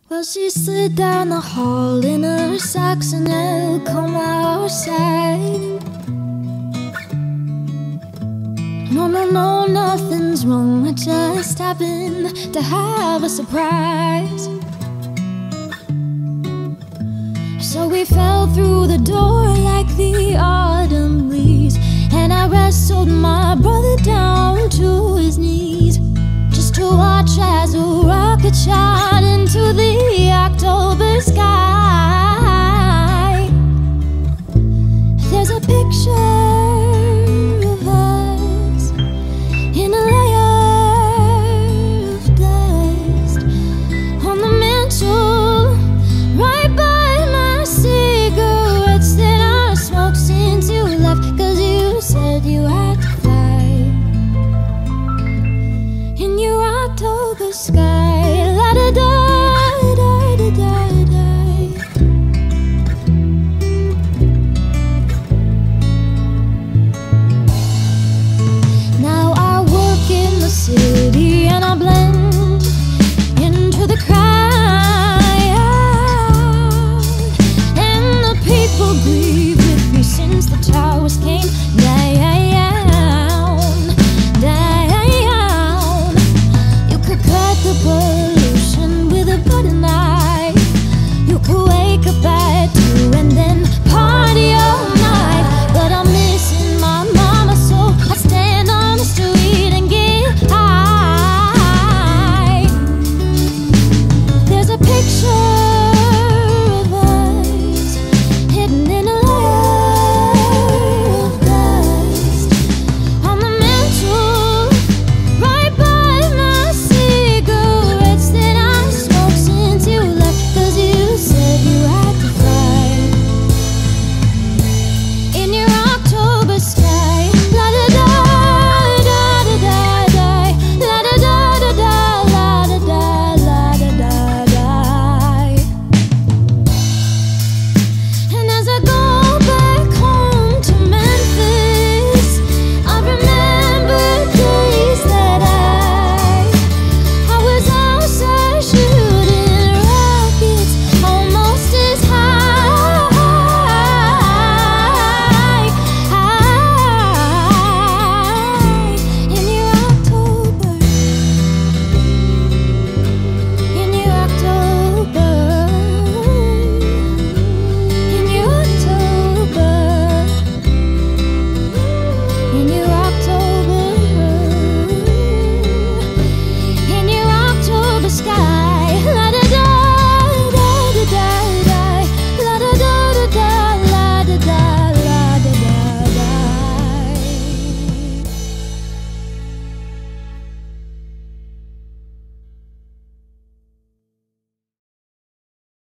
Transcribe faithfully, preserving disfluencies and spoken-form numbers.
Well, she slid down the hall in her socks and then come outside. No, no, no, nothing's wrong. I just happened to have a surprise. So we fell through the door like the autumn leaves, and I wrestled my brother down to his knees.